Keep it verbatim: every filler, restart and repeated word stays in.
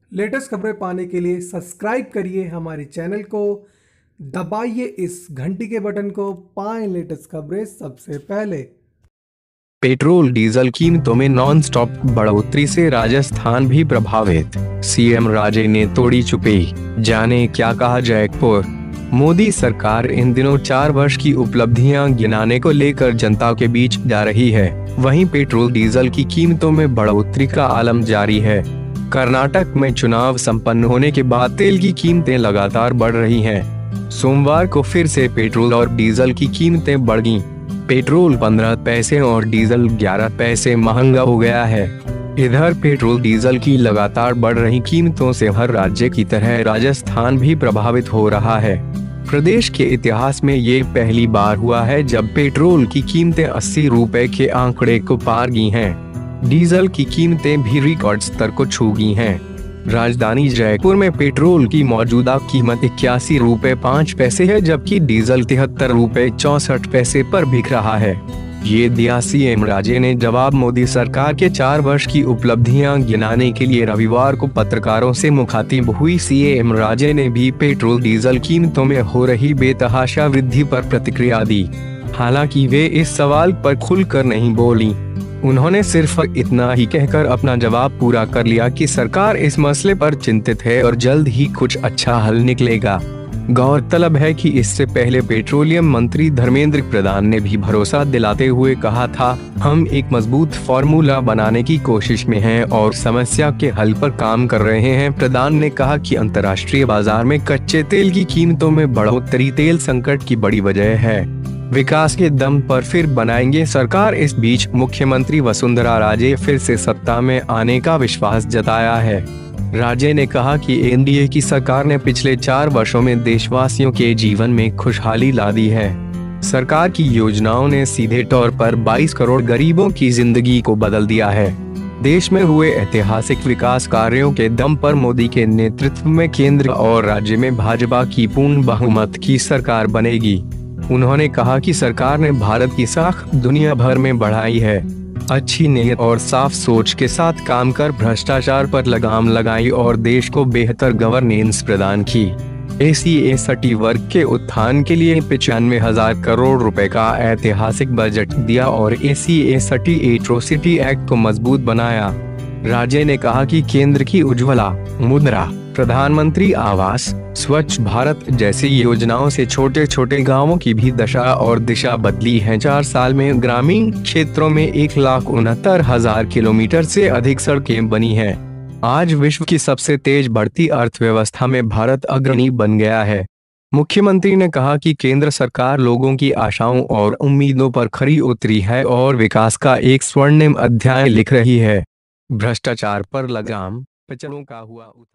Latest खबरें पाने के लिए सब्सक्राइब करिए हमारे चैनल को, दबाइए इस घंटी के बटन को, पाएं लेटेस्ट खबरें सबसे पहले। पेट्रोल डीजल कीमतों में नॉन स्टॉप बढ़ोतरी से राजस्थान भी प्रभावित। सीएम राजे ने तोड़ी चुप्पी, जाने क्या कहा जयपुर। मोदी सरकार इन दिनों चार वर्ष की उपलब्धियां गिनाने को लेकर जनता के बीच जा रही है। वहीं पेट्रोल डीजल की कीमतों में बढ़ोतरी का आलम जारी है। कर्नाटक में चुनाव संपन्न होने के बाद तेल की कीमतें लगातार बढ़ रही हैं। सोमवार को फिर से पेट्रोल और डीजल की कीमतें बढ़ गईं। पेट्रोल पंद्रह पैसे और डीजल ग्यारह पैसे महंगा हो गया है। इधर पेट्रोल डीजल की लगातार बढ़ रही कीमतों से हर राज्य की तरह राजस्थान भी प्रभावित हो रहा है। प्रदेश के इतिहास में ये पहली बार हुआ है जब पेट्रोल की कीमतें अस्सी रुपए के आंकड़े को पार गई हैं। डीजल की कीमतें भी रिकॉर्ड स्तर को छू गई हैं। राजधानी जयपुर में पेट्रोल की मौजूदा कीमत इक्यासी रुपए पाँच पैसे है, जबकि डीजल तिहत्तर रुपए चौसठ पैसे पर बिक रहा है। ये दिया सीएम राजे ने जवाब। मोदी सरकार के चार वर्ष की उपलब्धियां गिनाने के लिए रविवार को पत्रकारों से मुखातिब हुई सीएम राजे ने भी पेट्रोल डीजल कीमतों में हो रही बेतहाशा वृद्धि पर प्रतिक्रिया दी। हालांकि वे इस सवाल पर खुलकर नहीं बोली। उन्होंने सिर्फ इतना ही कहकर अपना जवाब पूरा कर लिया कि सरकार इस मसले पर चिंतित है और जल्द ही कुछ अच्छा हल निकलेगा। गौरतलब है कि इससे पहले पेट्रोलियम मंत्री धर्मेंद्र प्रधान ने भी भरोसा दिलाते हुए कहा था, हम एक मजबूत फॉर्मूला बनाने की कोशिश में हैं और समस्या के हल पर काम कर रहे हैं। प्रधान ने कहा कि अंतर्राष्ट्रीय बाजार में कच्चे तेल की कीमतों में बढ़ोतरी तेल संकट की बड़ी वजह है। विकास के दम पर फिर बनाएंगे सरकार। इस बीच मुख्यमंत्री वसुंधरा राजे फिर से सत्ता में आने का विश्वास जताया है। राजे ने कहा कि एनडीए की सरकार ने पिछले चार वर्षों में देशवासियों के जीवन में खुशहाली ला दी है। सरकार की योजनाओं ने सीधे तौर पर बाईस करोड़ गरीबों की जिंदगी को बदल दिया है। देश में हुए ऐतिहासिक विकास कार्यों के दम पर मोदी के नेतृत्व में केंद्र और राज्य में भाजपा की पूर्ण बहुमत की सरकार बनेगी। उन्होंने कहा कि सरकार ने भारत की साख दुनिया भर में बढ़ाई है। अच्छी नीयत और साफ सोच के साथ काम कर भ्रष्टाचार पर लगाम लगाई और देश को बेहतर गवर्नेंस प्रदान की। एसी एसटी वर्ग के उत्थान के लिए पचानवे हजार करोड़ रुपए का ऐतिहासिक बजट दिया और एसी एसटी एट्रोसिटी एक्ट को मजबूत बनाया। राजे ने कहा कि केंद्र की उज्ज्वला, मुद्रा, प्रधानमंत्री आवास, स्वच्छ भारत जैसी योजनाओं से छोटे छोटे गांवों की भी दशा और दिशा बदली है। चार साल में ग्रामीण क्षेत्रों में एक लाख उनहत्तर हजार किलोमीटर से अधिक सड़कें बनी हैं। आज विश्व की सबसे तेज बढ़ती अर्थव्यवस्था में भारत अग्रणी बन गया है। मुख्यमंत्री ने कहा कि केंद्र सरकार लोगों की आशाओं और उम्मीदों पर खरी उतरी है और विकास का एक स्वर्णिम अध्याय लिख रही है। भ्रष्टाचार पर लगाम, पिछड़ों का हुआ